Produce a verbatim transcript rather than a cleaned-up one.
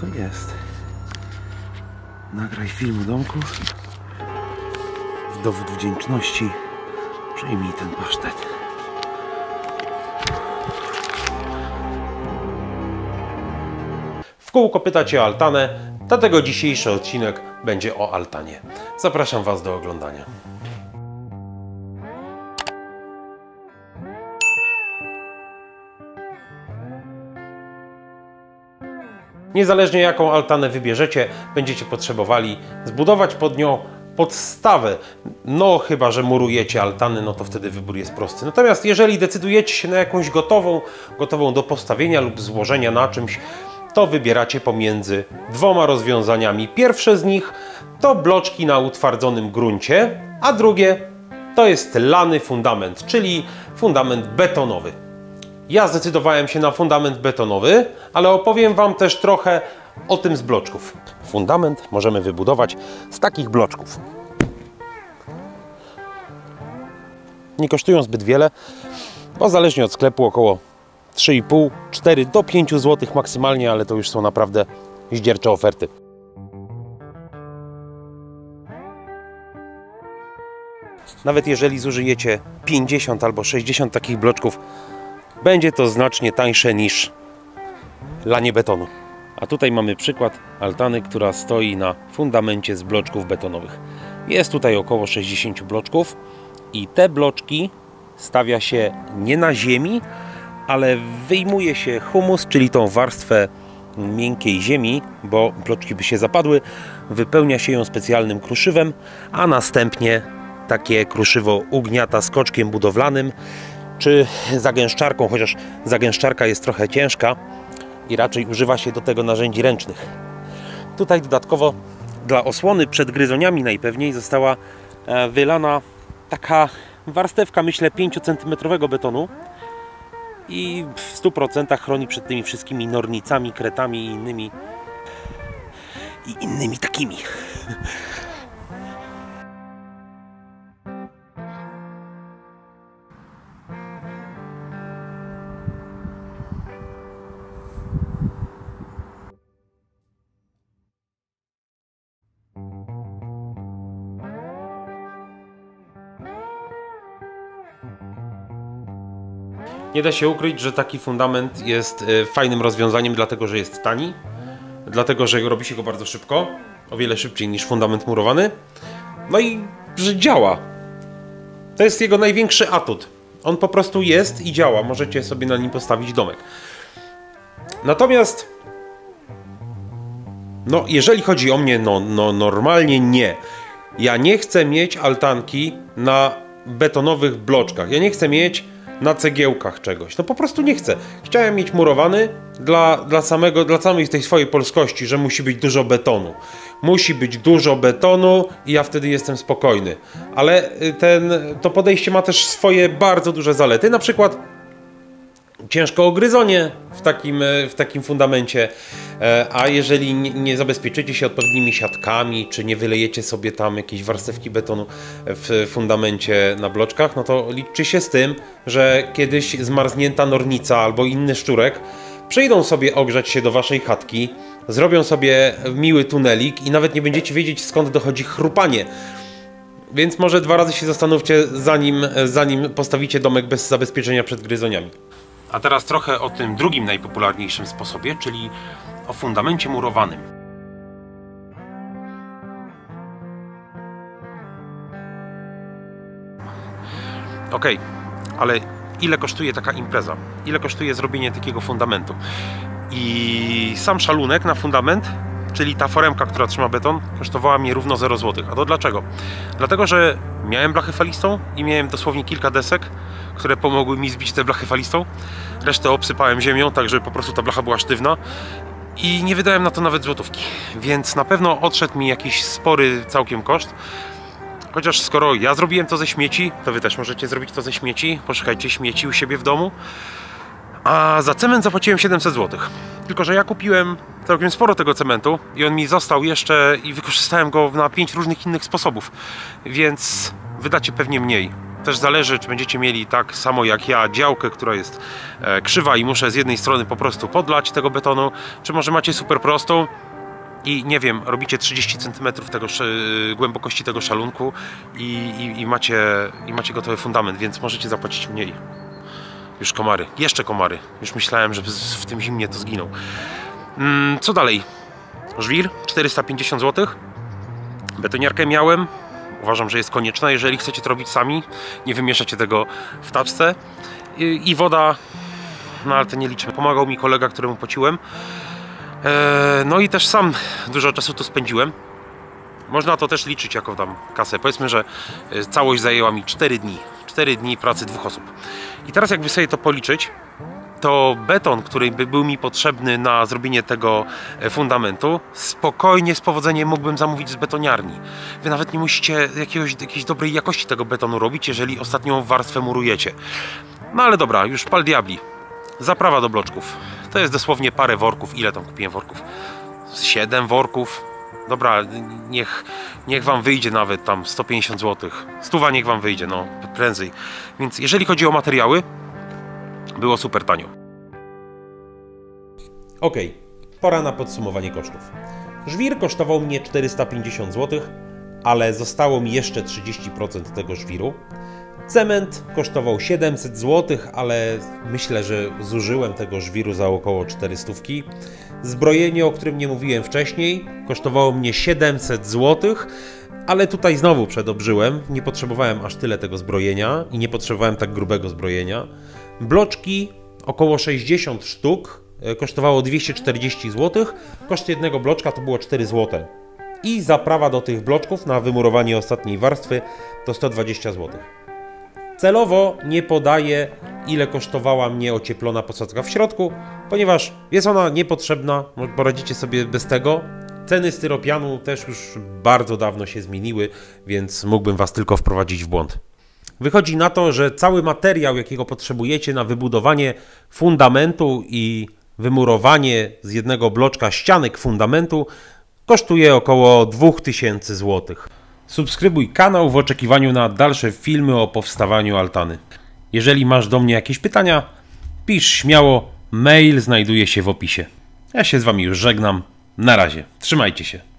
to jest. Nagraj film domku. W dowód wdzięczności przyjmij ten pasztet. W kółko pytacie o altanę, dlatego dzisiejszy odcinek będzie o altanie. Zapraszam Was do oglądania. Niezależnie jaką altanę wybierzecie, będziecie potrzebowali zbudować pod nią podstawę. No chyba że murujecie altany, no to wtedy wybór jest prosty. Natomiast jeżeli decydujecie się na jakąś gotową, gotową do postawienia lub złożenia na czymś, to wybieracie pomiędzy dwoma rozwiązaniami. Pierwsze z nich to bloczki na utwardzonym gruncie, a drugie to jest lany fundament, czyli fundament betonowy. Ja zdecydowałem się na fundament betonowy, ale opowiem Wam też trochę o tym z bloczków. Fundament możemy wybudować z takich bloczków. Nie kosztują zbyt wiele, bo zależnie od sklepu około trzy i pół, cztery do pięciu złotych maksymalnie, ale to już są naprawdę zdziercze oferty. Nawet jeżeli zużyjecie pięćdziesiąt albo sześćdziesiąt takich bloczków, będzie to znacznie tańsze niż lanie betonu. A tutaj mamy przykład altany, która stoi na fundamencie z bloczków betonowych. Jest tutaj około sześćdziesięciu bloczków i te bloczki stawia się nie na ziemi, ale wyjmuje się humus, czyli tą warstwę miękkiej ziemi, bo bloczki by się zapadły, wypełnia się ją specjalnym kruszywem, a następnie takie kruszywo ugniata skoczkiem budowlanym czy zagęszczarką, chociaż zagęszczarka jest trochę ciężka i raczej używa się do tego narzędzi ręcznych. Tutaj dodatkowo dla osłony przed gryzoniami najpewniej została wylana taka warstewka, myślę, pięciocentymetrowego betonu i w stu procentach chroni przed tymi wszystkimi nornicami, kretami i innymi i innymi takimi. Nie da się ukryć, że taki fundament jest fajnym rozwiązaniem, dlatego że jest tani, dlatego że robi się go bardzo szybko, o wiele szybciej niż fundament murowany, no i że działa. To jest jego największy atut. On po prostu jest i działa, możecie sobie na nim postawić domek. Natomiast, no jeżeli chodzi o mnie, no, no normalnie nie. Ja nie chcę mieć altanki na betonowych bloczkach, ja nie chcę mieć na cegiełkach czegoś. No po prostu nie chcę. Chciałem mieć murowany dla, dla, samego, dla samej tej swojej polskości, że musi być dużo betonu. Musi być dużo betonu i ja wtedy jestem spokojny. Ale ten, to podejście ma też swoje bardzo duże zalety. Na przykład ciężko o gryzonie w takim, w takim fundamencie, a jeżeli nie, nie zabezpieczycie się odpowiednimi siatkami, czy nie wylejecie sobie tam jakiejś warstewki betonu w fundamencie na bloczkach, no to liczcie się z tym, że kiedyś zmarznięta nornica albo inny szczurek przyjdą sobie ogrzać się do waszej chatki, zrobią sobie miły tunelik i nawet nie będziecie wiedzieć, skąd dochodzi chrupanie. Więc może dwa razy się zastanówcie, zanim, zanim postawicie domek bez zabezpieczenia przed gryzoniami. A teraz trochę o tym drugim najpopularniejszym sposobie, czyli o fundamencie murowanym. Ok, ale ile kosztuje taka impreza? Ile kosztuje zrobienie takiego fundamentu? I sam szalunek na fundament, czyli ta foremka, która trzyma beton, kosztowała mnie równo zero złotych. A to dlaczego? Dlatego, że miałem blachę falistą i miałem dosłownie kilka desek, które pomogły mi zbić tę blachę falistą. Resztę obsypałem ziemią, tak żeby po prostu ta blacha była sztywna. I nie wydałem na to nawet złotówki. Więc na pewno odszedł mi jakiś spory całkiem koszt. Chociaż skoro ja zrobiłem to ze śmieci, to wy też możecie zrobić to ze śmieci. Poszukajcie śmieci u siebie w domu. A za cement zapłaciłem siedemset złotych. Tylko że ja kupiłem całkiem sporo tego cementu i on mi został jeszcze i wykorzystałem go na pięć różnych innych sposobów. Więc wydacie pewnie mniej. Też zależy, czy będziecie mieli tak samo jak ja działkę, która jest e, krzywa i muszę z jednej strony po prostu podlać tego betonu, czy może macie super prostą i nie wiem, robicie trzydzieści centymetrów tego, głębokości tego szalunku i, i, i, macie, i macie gotowy fundament, więc możecie zapłacić mniej. Już komary, jeszcze komary. Już myślałem, że w tym zimnie to zginął. Hmm, co dalej? Żwir, czterysta pięćdziesiąt złotych. Betoniarkę miałem. Uważam, że jest konieczna, jeżeli chcecie to robić sami. Nie wymieszacie tego w taczce. I, i woda, no ale to nie liczmy. Pomagał mi kolega, któremu płaciłem. Eee, no i też sam dużo czasu tu spędziłem. Można to też liczyć jako tam kasę. Powiedzmy, że całość zajęła mi cztery dni. cztery dni pracy dwóch osób. I teraz jakby sobie to policzyć, to beton, który by był mi potrzebny na zrobienie tego fundamentu, spokojnie, z powodzeniem mógłbym zamówić z betoniarni. Wy nawet nie musicie jakiegoś, jakiejś dobrej jakości tego betonu robić, jeżeli ostatnią warstwę murujecie. No ale dobra, już pal diabli. Zaprawa do bloczków. To jest dosłownie parę worków. Ile tam kupiłem worków? siedem worków. Dobra, niech, niech wam wyjdzie nawet tam sto pięćdziesiąt złotych. Stuwa niech wam wyjdzie, no prędzej. Więc jeżeli chodzi o materiały, było super tanio. Ok, pora na podsumowanie kosztów. Żwir kosztował mnie czterysta pięćdziesiąt złotych, ale zostało mi jeszcze trzydzieści procent tego żwiru. Cement kosztował siedemset złotych, ale myślę, że zużyłem tego żwiru za około czterysta. Zbrojenie, o którym nie mówiłem wcześniej, kosztowało mnie siedemset złotych, ale tutaj znowu przedobrzyłem. Nie potrzebowałem aż tyle tego zbrojenia i nie potrzebowałem tak grubego zbrojenia. Bloczki, około sześćdziesiąt sztuk, kosztowało dwieście czterdzieści złotych. Koszt jednego bloczka to było cztery złote. I zaprawa do tych bloczków na wymurowanie ostatniej warstwy to sto dwadzieścia złotych. Celowo nie podaję, ile kosztowała mnie ocieplona posadzka w środku, ponieważ jest ona niepotrzebna, poradzicie sobie bez tego. Ceny styropianu też już bardzo dawno się zmieniły, więc mógłbym was tylko wprowadzić w błąd. Wychodzi na to, że cały materiał, jakiego potrzebujecie na wybudowanie fundamentu i wymurowanie z jednego bloczka ścianek fundamentu, kosztuje około dwa tysiące złotych. Subskrybuj kanał w oczekiwaniu na dalsze filmy o powstawaniu altany. Jeżeli masz do mnie jakieś pytania, pisz śmiało, mail znajduje się w opisie. Ja się z wami już żegnam. Na razie, trzymajcie się.